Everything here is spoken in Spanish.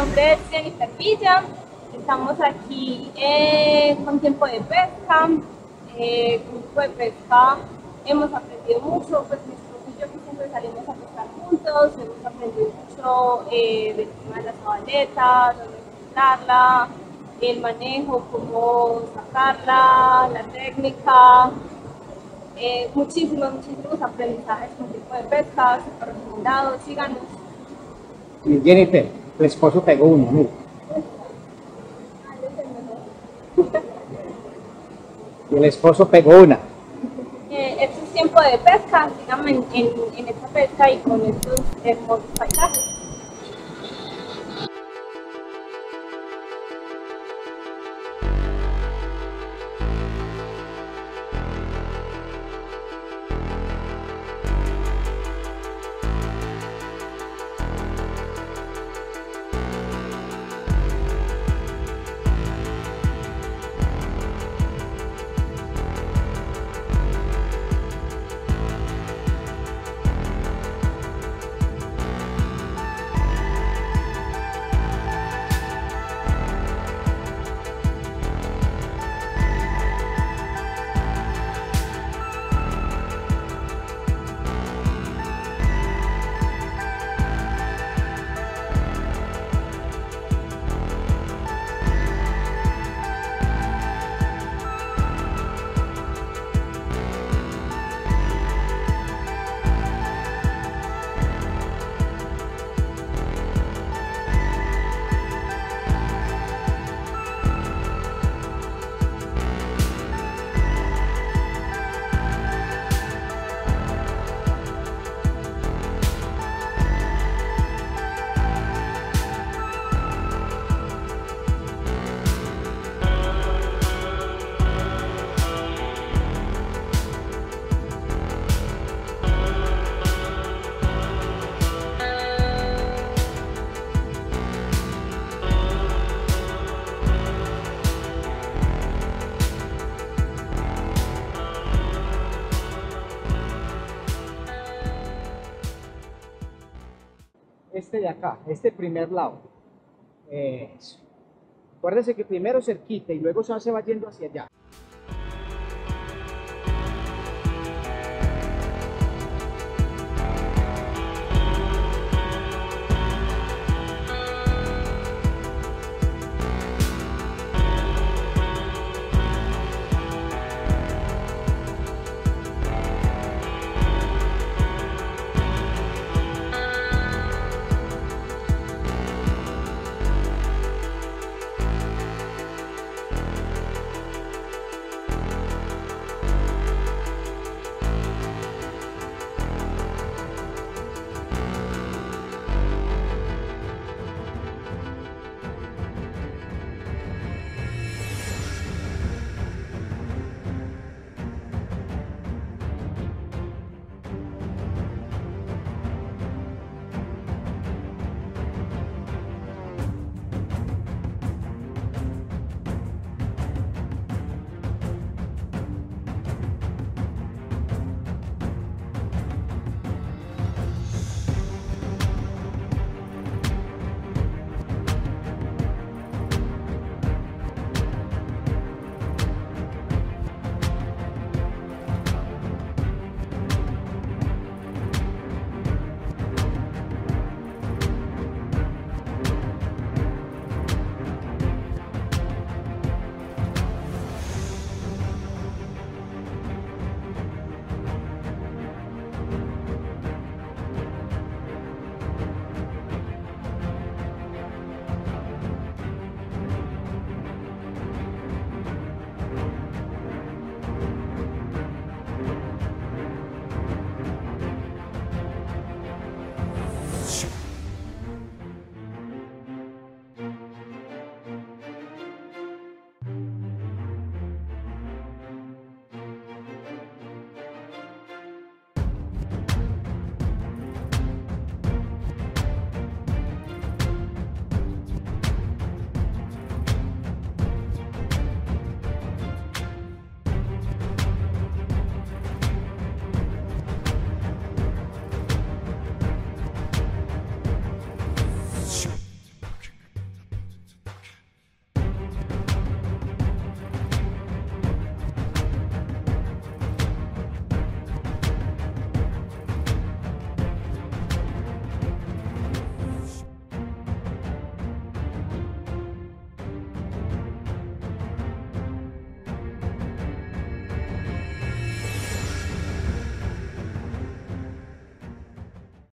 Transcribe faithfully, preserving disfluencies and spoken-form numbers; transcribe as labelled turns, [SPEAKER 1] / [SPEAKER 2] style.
[SPEAKER 1] nombre es Jennifer Villa, estamos aquí eh, con Tiempo de Pesca. Eh, con Tiempo de Pesca hemos aprendido mucho, pues mi esposo y yo que siempre salimos a pescar juntos, hemos aprendido mucho eh, del tema de la sabaleta, dónde encontrarla, el manejo, cómo sacarla, la técnica. Eh, muchísimos, muchísimos aprendizajes con Tiempo de Pesca, súper recomendados, síganos.
[SPEAKER 2] Y Jennifer, tu esposo pegó uno, mira. Y el esposo pegó una.
[SPEAKER 1] Eh, esto es Tiempo de Pesca, síganme en, en, en esta pesca y con estos hermosos paisajes.
[SPEAKER 2] Este de acá, este primer lado. Eso. Acuérdense que primero cerquita y luego se va yendo hacia allá.